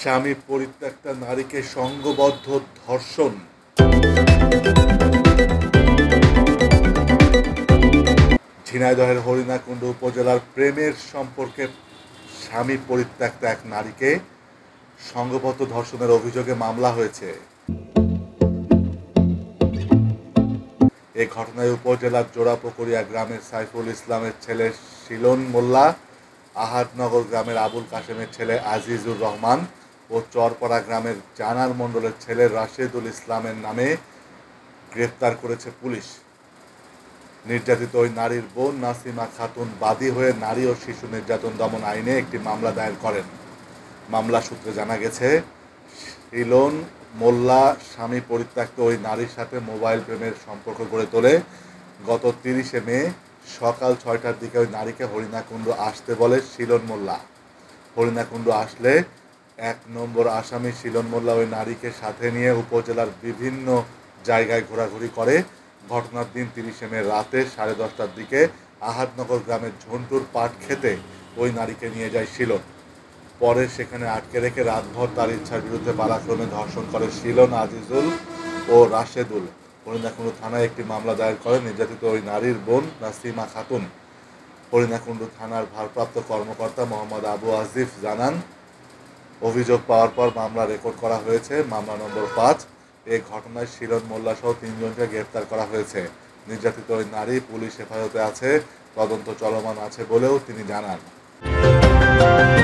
স্বামী পরিত্যক্তা নারীকে সংঘবদ্ধ ধর্ষণ। ঝিনাইদহের হরিণাকুণ্ড উপজেলার প্রেমের সম্পর্কে স্বামী পরিত্যক্তা এক নারীকে সংঘবদ্ধ ধর্ষণের অভিযোগে মামলা হয়েছে। এ ঘটনায় উপজেলার জোড়াপুকুরিয়া গ্রামের সাইফুল ইসলামের ছেলে শিলন মোল্লা, আহাদনগর গ্রামের আবুল কাশেমের ছেলে আজিজুর রহমান ও চরপাড়া গ্রামের জানার মণ্ডলের ছেলে রাশেদুল ইসলামের নামে গ্রেপ্তার করেছে পুলিশ। নির্যাতিত ওই নারীর বোন নাসিমা খাতুন বাদী হয়ে নারী ও শিশু নির্যাতন দমন আইনে একটি মামলা দায়ের করেন। মামলা সূত্রে জানা গেছে, শিলন মোল্লা স্বামী পরিত্যক্ত ওই নারীর সাথে মোবাইল প্রেমের সম্পর্ক গড়ে তোলে। গত 30 মে সকাল 6টার দিকে ওই নারীকে হরিণাকুণ্ড আসতে বলে শিলন মোল্লা। হরিণাকুণ্ড আসলে 1 নম্বর আসামি শিলন মোল্লা ওই নারীকে সাথে নিয়ে উপজেলার বিভিন্ন জায়গায় ঘোরাঘুরি করে। ঘটনার দিন 30 মে রাতে 10:30টার দিকে আহাদনগর গ্রামের ঝন্টুর পাট খেতে ওই নারীকে নিয়ে যায় শিলন। পরে সেখানে আটকে রেখে রাতভর তার ইচ্ছার বিরুদ্ধে পালাক্রমে ধর্ষণ করে শিলন, আজিজুল ও রাশেদুল। হরিণাকুণ্ড থানায় একটি মামলা দায়ের করে নির্যাতিত ওই নারীর বোন নাসিমা খাতুন। হরিণাকুণ্ড থানার ভারপ্রাপ্ত কর্মকর্তা মোহাম্মদ আবু আজিফ জানান, অভিযোগ পাওয়ার পর মামলা রেকর্ড করা হয়েছে। মামলা নম্বর 5। এই ঘটনায় শিলন মোল্লা সহ 3 জনকে গ্রেপ্তার করা হয়েছে। নির্যাতিত ওই নারী পুলিশ হেফাজতে আছে, তদন্ত চলমান আছে বলেও তিনি জানান।